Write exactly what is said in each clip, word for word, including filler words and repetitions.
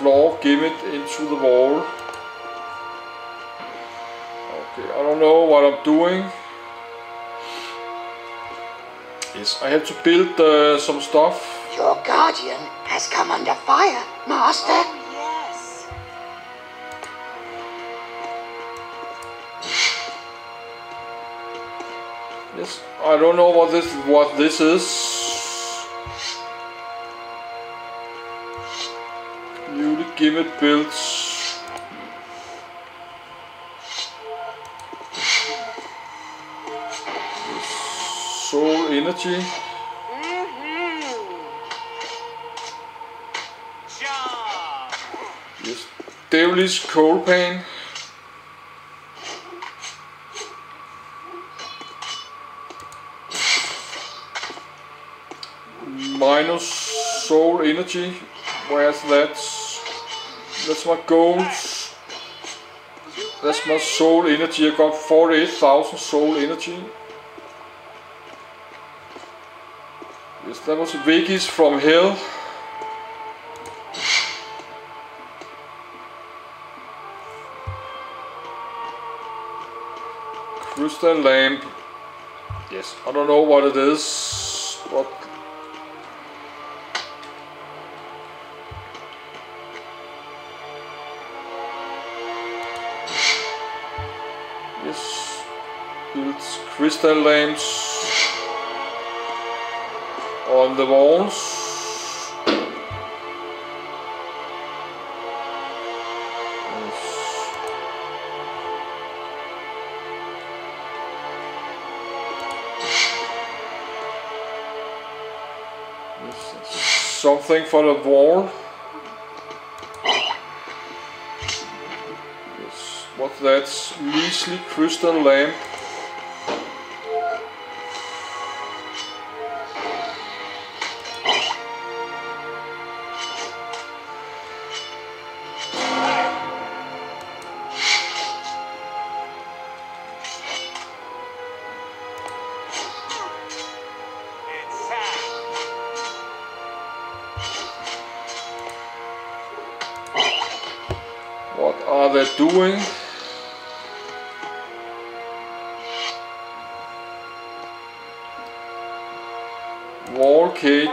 floor, give it into the wall. Okay, I don't know what I'm doing. Yes, I have to build uh, some stuff. Your guardian has come under fire, Master. Oh, yes. Yes, I don't know what this what this is. Newly given builds. Soul energy. Yes, devilish coal pain. Minus soul energy. Where's that? That's my goals. That's my soul energy. I got forty-eight thousand soul energy. Yes, that was Vicky's from hell. Crystal lamp. Yes, I don't know what it is, but yes, builds crystal lamps on the walls. Something for the wall. Yes, what that's measly crystal lamp. What are they doing? Wall cage.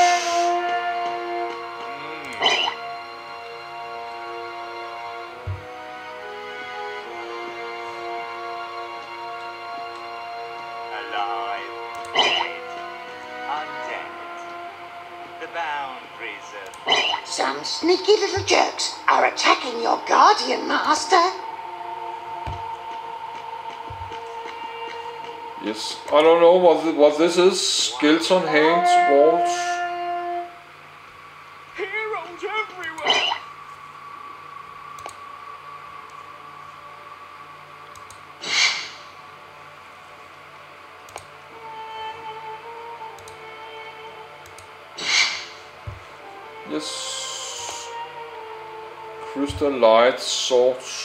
Alive, dead, undead. The boundaries of... Some sneaky little jerks are attacking your guardian, Master. Yes, I don't know what th what this is. Skeleton hands, walls. Heroes everywhere! Yes. Crystal light swords.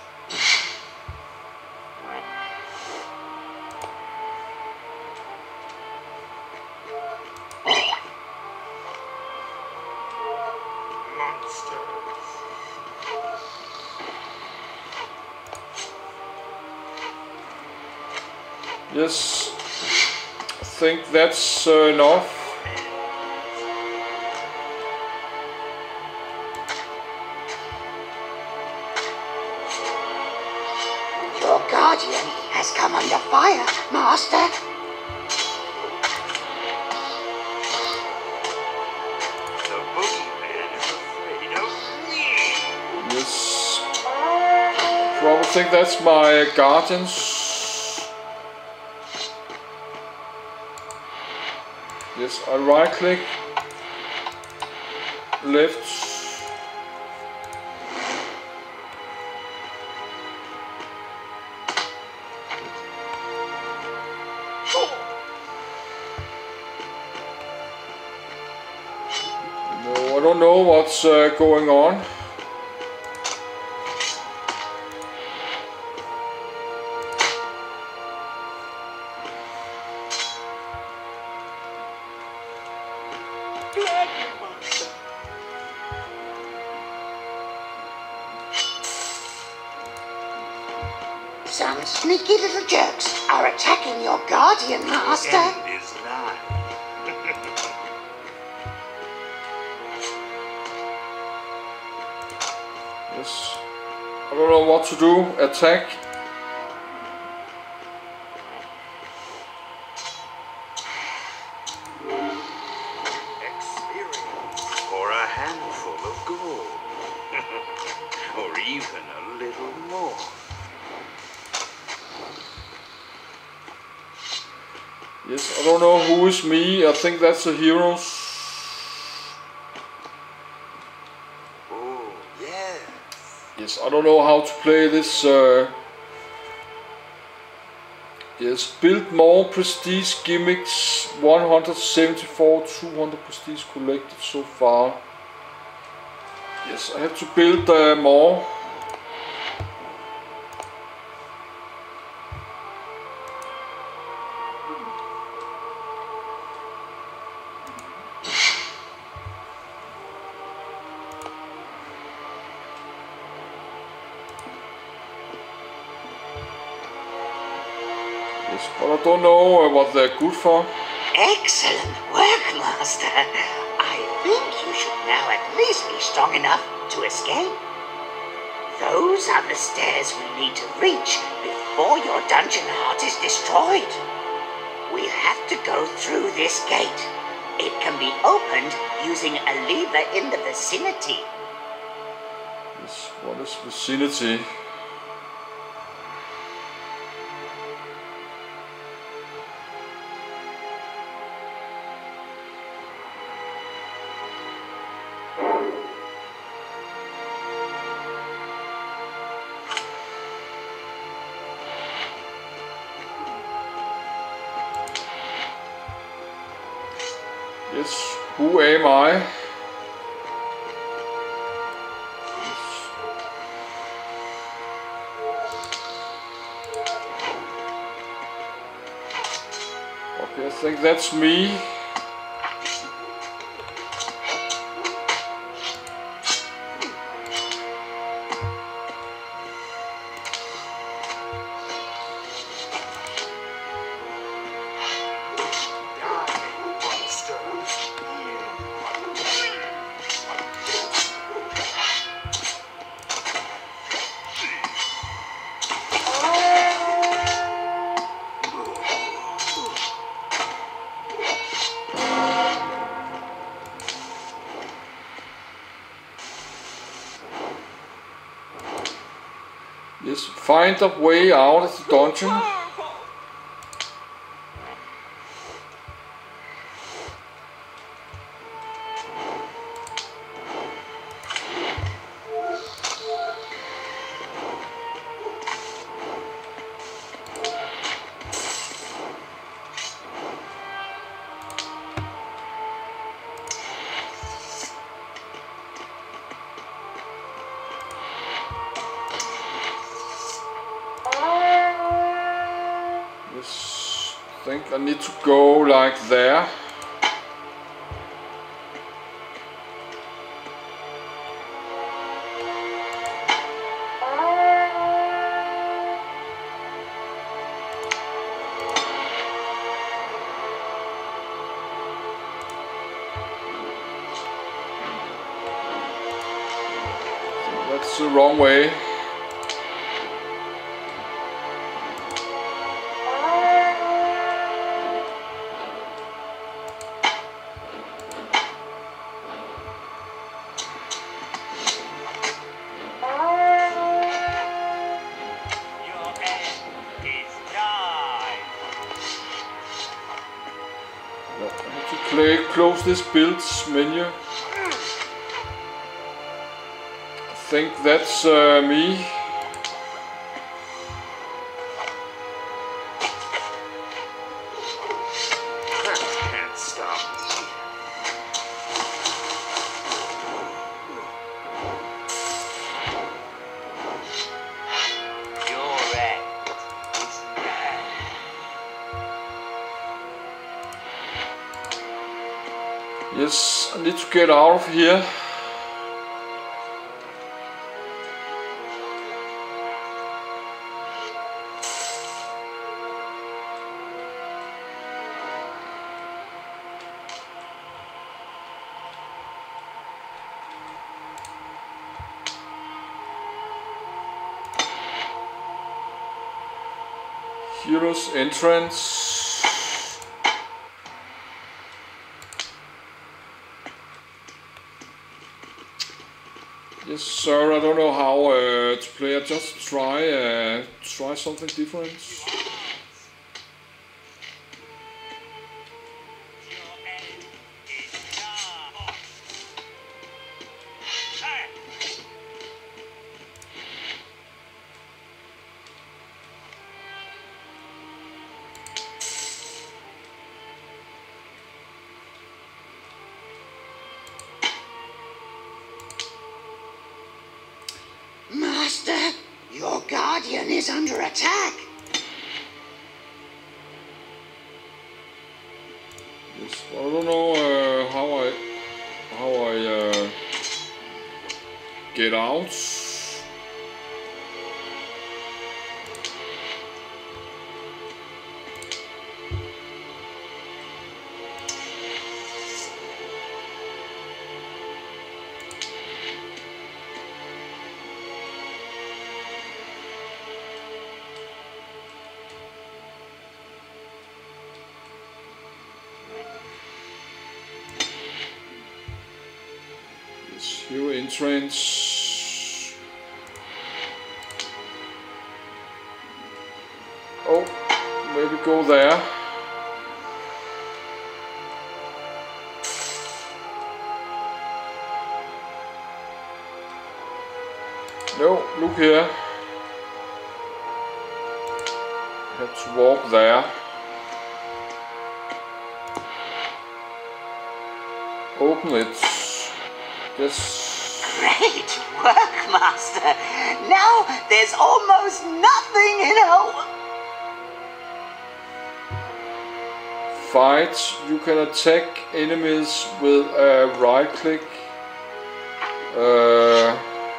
Yes, I think that's uh, enough. Your guardian has come under fire, Master. The boogeyman is afraid of me! Yes, probably think that's my guardians. Yes, I right click, left. No, I don't know what's uh, going on. Some sneaky little jerks are attacking your guardian, Master. End is nigh. Yes. I don't know what to do. Attack. Experience for a handful of gold. Or even a little more. Yes, I don't know who is me. I think that's the heroes. Oh, yes. Yes, I don't know how to play this. Uh, yes, build more prestige gimmicks. one hundred seventy-four, two hundred prestige collected so far. Yes, I have to build uh, more. Yes, but I don't know uh, what they're good for. Excellent work, Master. I think you should now at least be strong enough to escape. Those are the stairs we need to reach before your dungeon heart is destroyed. We'll have to go through this gate. It can be opened using a lever in the vicinity. Yes, what is vicinity? Yes, who am I? Yes. Okay, I think that's me. Yes, find a way out of the dungeon. Yes, I think I need to go like there. That's the wrong way. Your end is nigh. No, I need to play, close this builds menu. I think that's uh, me. That can't stop me. Your end is nigh. Yes, I need to get out of here. Hero's entrance. Yes, sir. I don't know how uh, to play. I just try uh, try something different. Master, your guardian is under attack. Yes, I don't know uh, how I how I uh, get out. Hero entrance. Oh, maybe go there. No, look here. Have to walk there. Open it. Yes. Great work, Master. Now there's almost nothing in our... Fight. You can attack enemies with a right click. Uh,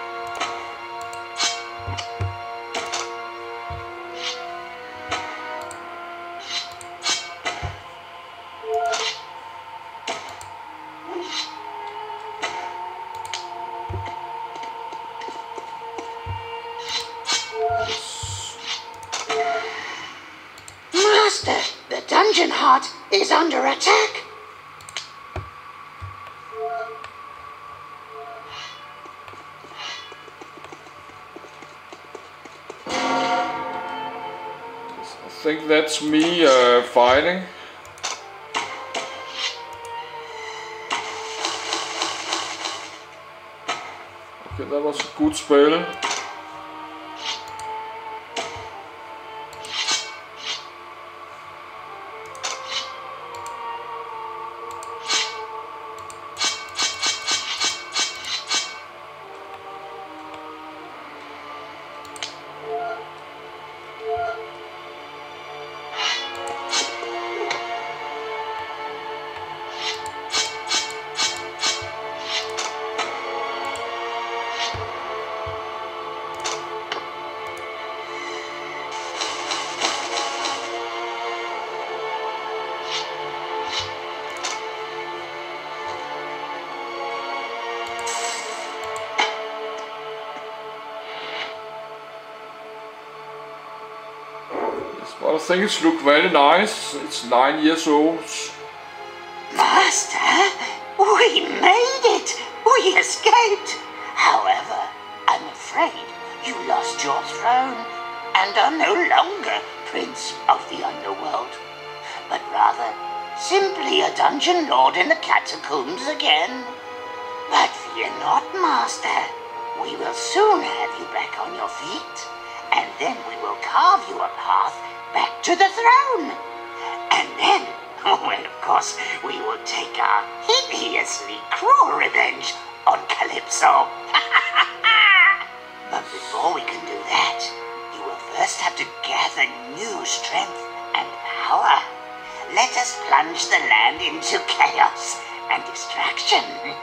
Master, the dungeon heart is under attack. I think that's me uh, fighting. Okay, that was a good spell. Well, I think it's looked very nice. It's nine years old. Master, we made it. We escaped. However, I'm afraid you lost your throne and are no longer Prince of the Underworld, but rather simply a dungeon lord in the catacombs again. But fear not, Master. We will soon have you back on your feet, and then we will carve you a path back to the throne. And then, well, of course, we will take our hideously cruel revenge on Calypso. But before we can do that, you will first have to gather new strength and power. Let us plunge the land into chaos and distraction.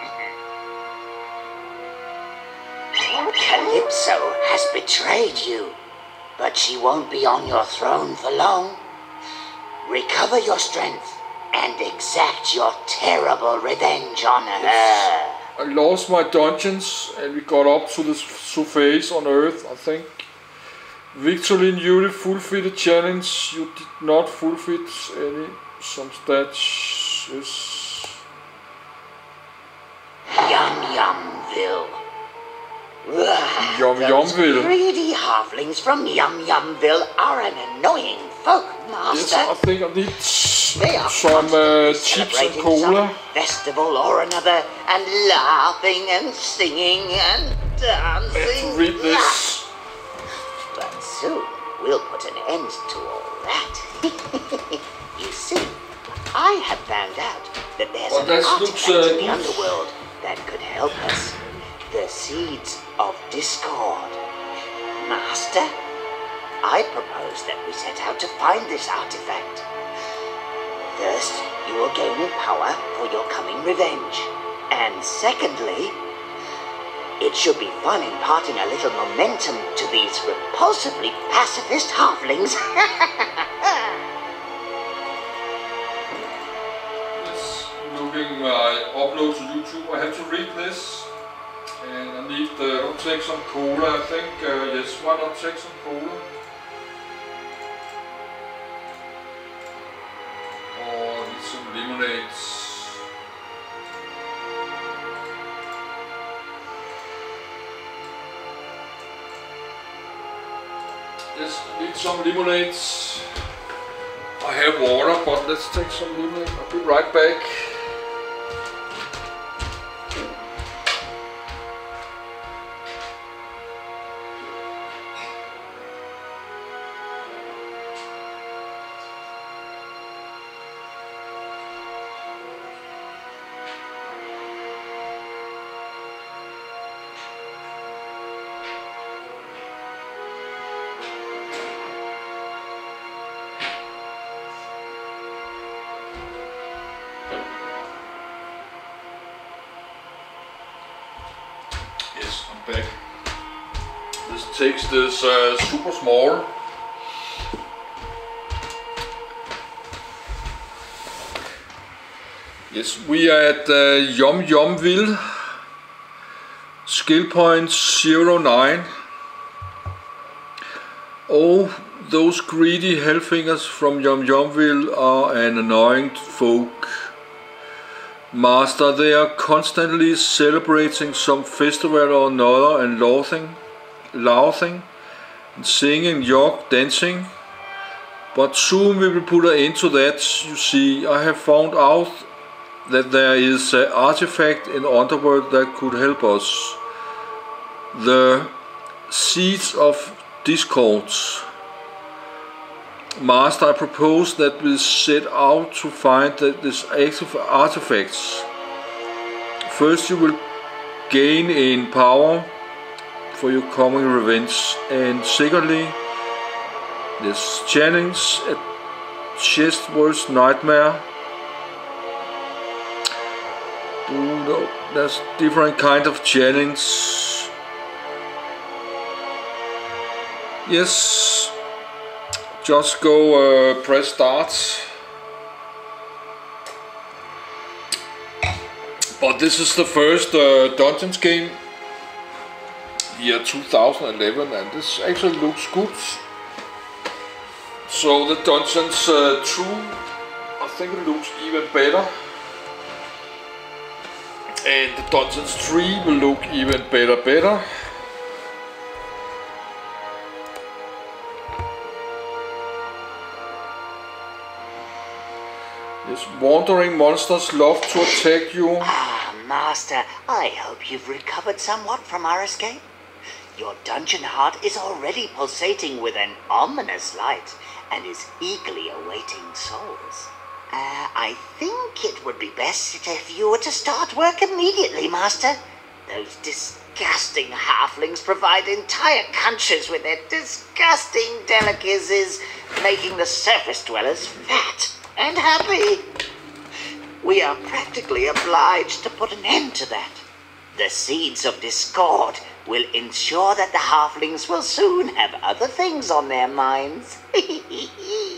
Calypso has betrayed you, but she won't be on your throne for long. Recover your strength and exact your terrible revenge on her. I lost my dungeons and we got up to the surface on Earth, I think. Victory newly fulfilled challenge. You did not fulfill any. Some stats. Yes. Yum Yumville. Yum Yumville. Greedy halflings from Yum Yumville are an annoying folk, Master. Yes, I think I need They are some uh, chips and celebrating cola. some festival or another, and laughing and singing and dancing. I have to read this. But soon we'll put an end to all that. You see, I have found out that there's Oh, an that artifact looks, uh, in the good. underworld that could help us. The Seeds of Discord. Master, I propose that we set out to find this artifact. First, you will gain power for your coming revenge. And secondly, it should be fun imparting a little momentum to these repulsively pacifist halflings. Yes, looking my upload to YouTube. I have to read this. And I need uh, to take some cola, I think. Uh, yes, why not take some cola? Or I need some lemonades. Yes, I need some lemonades. I have water, but let's take some lemonade. I'll be right back. Yes, I'm back. This text is uh, super small. Yes, we are at uh, Yum Yumville. Skill point zero nine. Oh, those greedy hellfingers from Yum Yumville are an annoying folk. Master, they are constantly celebrating some festival or another and laughing, laughing, and singing, york, dancing. But soon we will put an end to that. You see, I have found out that there is an artifact in the underworld that could help us. The Seeds of Discord. Master, I propose that we set out to find these active artifacts. First you will gain in power for your coming revenge, and secondly, this challenge at Chest World's Nightmare. Oh, no, there's different kind of challenge. Yes. Just go uh, press start. But this is the first uh, Dungeons game year two thousand eleven, and this actually looks good. So the Dungeons uh, two, I think it looks even better. And the Dungeons three will look even better better. Yes, wandering monsters love to attack you. Ah, Master, I hope you've recovered somewhat from our escape. Your dungeon heart is already pulsating with an ominous light and is eagerly awaiting souls. Uh, I think it would be best if you were to start work immediately, Master. Those disgusting halflings provide entire countries with their disgusting delicacies, making the surface dwellers fat and happy. We are practically obliged to put an end to that. The Seeds of Discord will ensure that the halflings will soon have other things on their minds.